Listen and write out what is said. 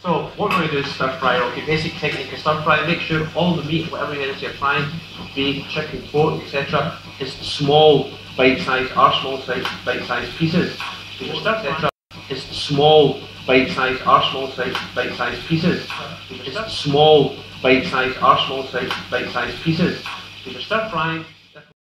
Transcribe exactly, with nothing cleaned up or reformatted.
So what we're going to do is stir fry. Okay, basic technique of stir fry. Make sure all the meat, whatever it is you're frying, beef, chicken, pork, et cetera, is small, bite-sized or small size bite-sized pieces. So your stir fry is small, bite-sized or small size bite-sized pieces. So your small, bite-sized or small size bite-sized pieces. So you're stir frying.